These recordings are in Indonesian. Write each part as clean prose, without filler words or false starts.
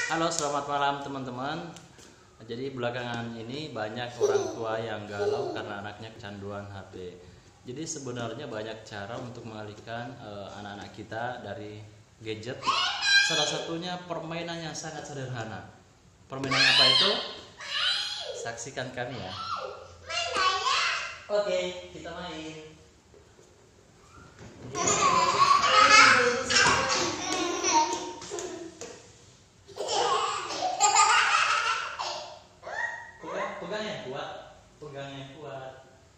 Halo, selamat malam teman-teman. Jadi belakangan ini banyak orang tua yang galau karena anaknya kecanduan HP. Jadi sebenarnya banyak cara untuk mengalihkan anak-anak kita dari gadget. Salah satunya permainan yang sangat sederhana. Permainan apa itu? Saksikan kami ya. Oke, kita main. Pegang yang kuat, pegang yang kuat.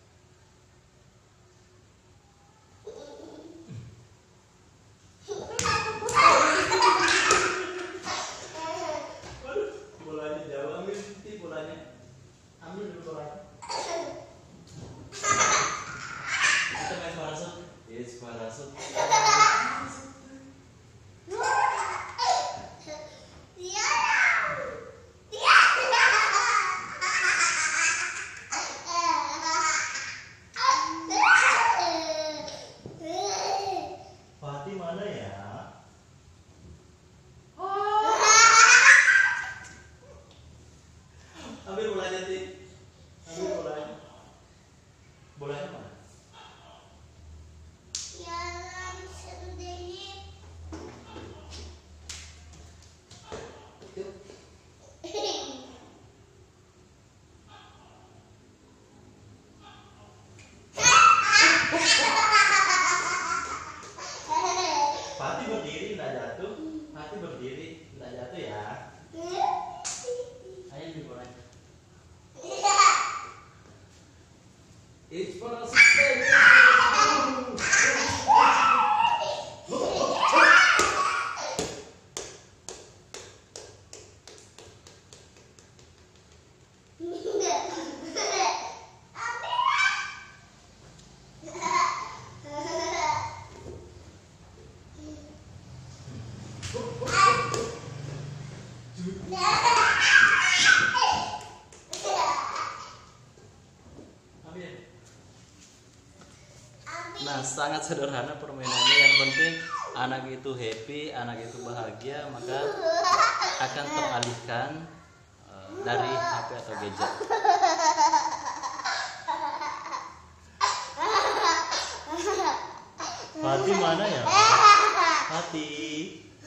Bolanya jauh, ambil nanti bolanya. Ambil dulu bolanya. Kita main parasut. Yes, parasut. Fatih mana ya? Ambil bolanya, Ti. Ambil bolanya. Bolanya mana? Fatih berdiri, tidak jatuh. Fatih berdiri, tidak jatuh ya. Ayo ambil bolanya. It's for us. Nah, sangat sederhana permainannya. Yang penting anak itu happy, anak itu bahagia, maka akan teralihkan dari HP atau gadget. Fatih mana ya? Fatih.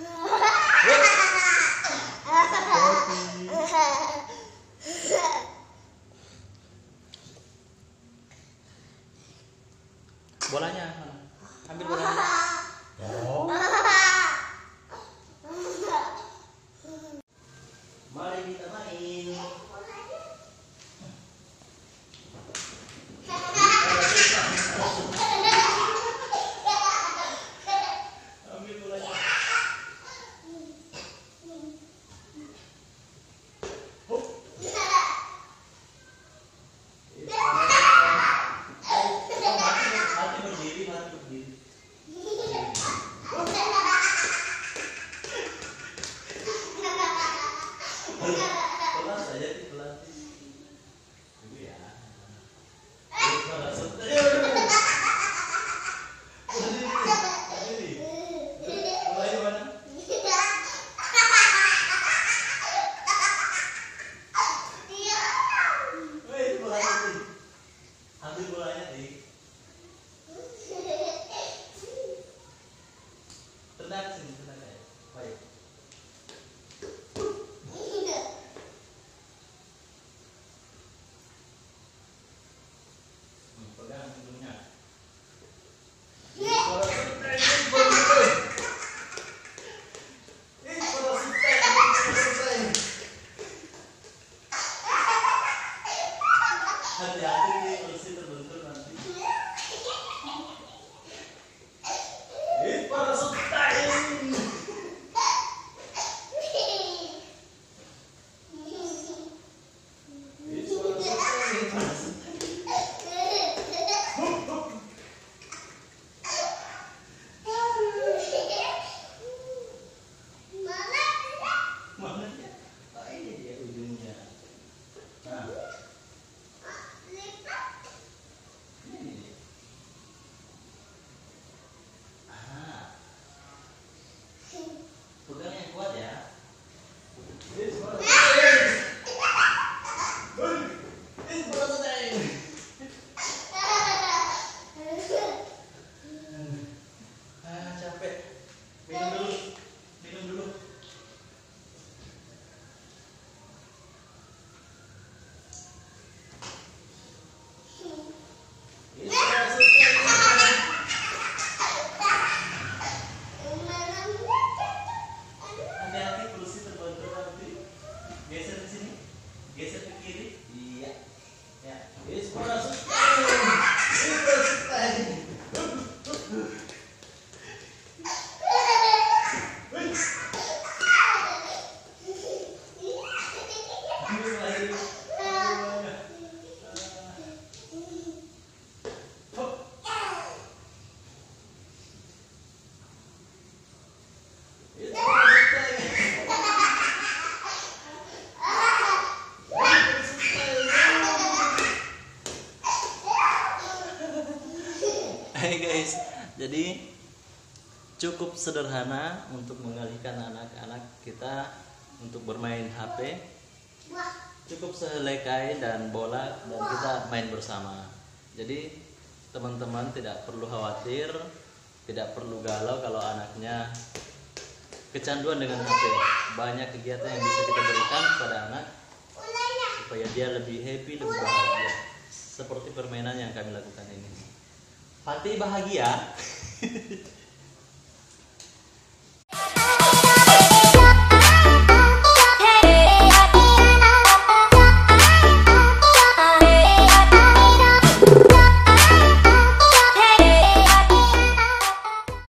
Bolanya mana? Ambil bolanya. Oh. Mari kita main. Ambil bolanya. Pelan saja, pelan. Ibu ya. Ambil bolanya, Di. Tenang sini, tenang ya. Baik. Pegang hidungnya. Hati-hati nih, kursi terbentur nanti. Parasut time. HP. Minum dulu. Minum dulu. Hati-hati kursi terbentur nanti. Geser ke sini. Geser ke kiri. Iya. Ya. Yes, masuk. Hai guys, jadi cukup sederhana untuk mengalihkan anak-anak kita untuk bermain HP. Cukup sehelai kain dan bola dan kita main bersama. Jadi teman-teman tidak perlu khawatir, tidak perlu galau kalau anaknya kecanduan dengan HP. Banyak kegiatan yang bisa kita berikan kepada anak supaya dia lebih happy, lebih bahagia. Seperti permainan yang kami lakukan ini. Hati bahagia.